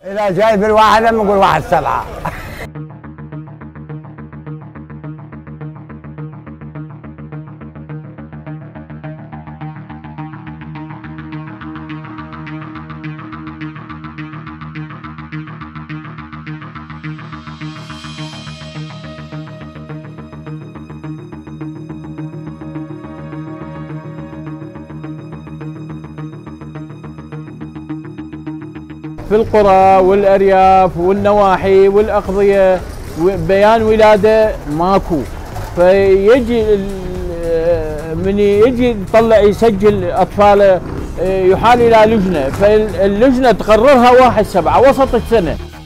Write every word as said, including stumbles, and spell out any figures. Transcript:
إذا جايب الواحد نقول واحد سبعة. في القرى والأرياف والنواحي والأقضية بيان ولادة ماكو، فيجي من يجي يطلع يسجل أطفاله يحال إلى لجنة، فاللجنة تقررها واحد سبعة وسط السنة.